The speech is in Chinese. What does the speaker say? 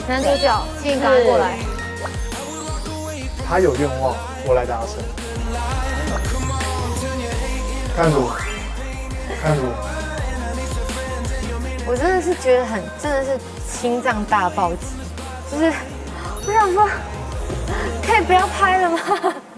男主角，请你赶快过来。 他有愿望，我来达成。看着我，看着我。 我真的是觉得真的是心脏大暴击，就是我想说，可以不要拍了吗？